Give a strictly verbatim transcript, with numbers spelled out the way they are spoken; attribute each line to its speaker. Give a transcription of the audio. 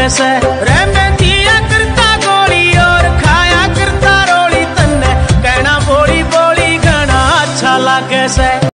Speaker 1: से रे मैं दिया करता गोली और खाया करता रोली तन्ने कहना बोली बोली गाना अच्छा लागे से।